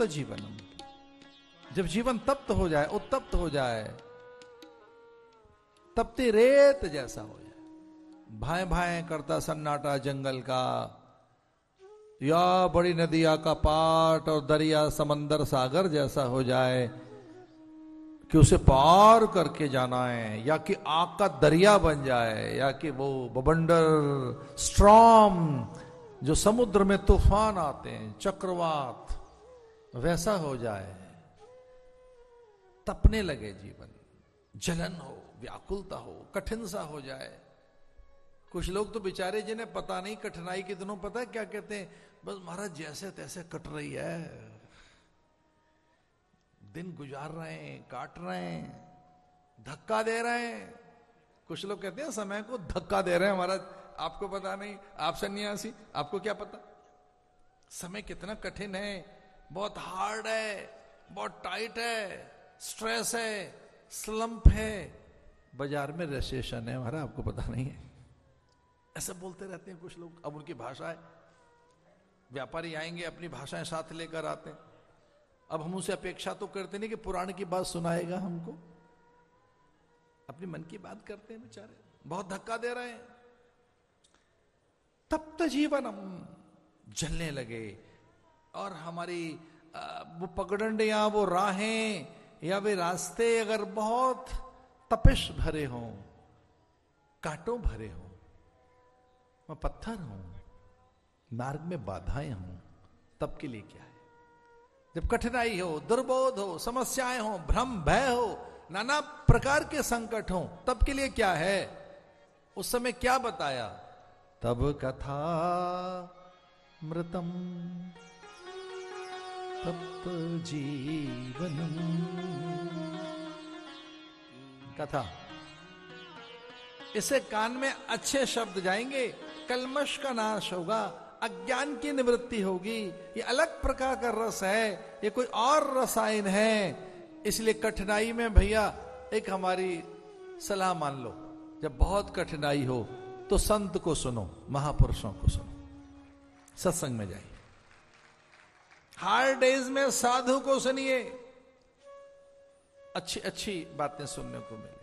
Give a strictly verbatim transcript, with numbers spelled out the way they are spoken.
तप्त जीवनम, जब जीवन तप्त हो जाए, उत्तप्त हो जाए, तपती रेत जैसा हो जाए, भाए भाए करता सन्नाटा जंगल का, या बड़ी नदिया का पाट और दरिया समंदर सागर जैसा हो जाए कि उसे पार करके जाना है, या कि आग का दरिया बन जाए, या कि वो बवंडर स्ट्रॉम जो समुद्र में तूफान आते हैं, चक्रवात, वैसा हो जाए, तपने लगे जीवन, जलन हो, व्याकुलता हो, कठिन सा हो जाए। कुछ लोग तो बेचारे जिन्हें पता नहीं कठिनाई के दिनों, पता है क्या कहते हैं, बस महाराज जैसे तैसे कट रही है, दिन गुजार रहे हैं, काट रहे हैं, धक्का दे रहे हैं। कुछ लोग कहते हैं समय को धक्का दे रहे हैं महाराज, आपको पता नहीं, आप सन्यासी, आपको क्या पता समय कितना कठिन है, बहुत हार्ड है, बहुत टाइट है, स्ट्रेस है, स्लंप है, बाजार में रिसेशन है महाराज, आपको पता नहीं है। ऐसा बोलते रहते हैं कुछ लोग। अब उनकी भाषा है, व्यापारी आएंगे अपनी भाषाएं साथ लेकर आते हैं। अब हम उनसे अपेक्षा तो करते नहीं कि पुराण की बात सुनाएगा हमको, अपनी मन की बात करते हैं बेचारे, बहुत धक्का दे रहे हैं। तप्त जीवनम, जलने लगे, और हमारी वो पगडंडियां, वो राहें या वे रास्ते अगर बहुत तपिश भरे हों, कांटों भरे हों, वह पत्थर हों, मार्ग में बाधाएं हों, तब के लिए क्या है? जब कठिनाई हो, दुर्बोध हो, समस्याएं हो, भ्रम भय हो, नाना प्रकार के संकट हो, तब के लिए क्या है? उस समय क्या बताया? तब कथा मृतम तप्त जीवनम। कथा, इसे कान में अच्छे शब्द जाएंगे, कलमश का नाश होगा, अज्ञान की निवृत्ति होगी। ये अलग प्रकार का रस है, ये कोई और रसायन है। इसलिए कठिनाई में भैया एक हमारी सलाह मान लो, जब बहुत कठिनाई हो तो संत को सुनो, महापुरुषों को सुनो, सत्संग में जाइए। हार्ड डेज में साधु को सुनिए, अच्छी अच्छी बातें सुनने को मिले।